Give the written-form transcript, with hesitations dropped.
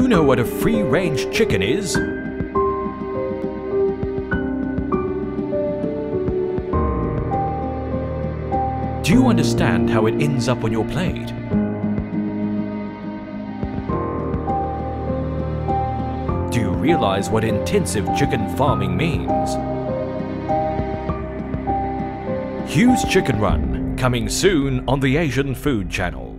you know what a free-range chicken is? Do you understand how it ends up on your plate? Do you realize what intensive chicken farming means? Hugh's Chicken Run, coming soon on the Asian Food Channel.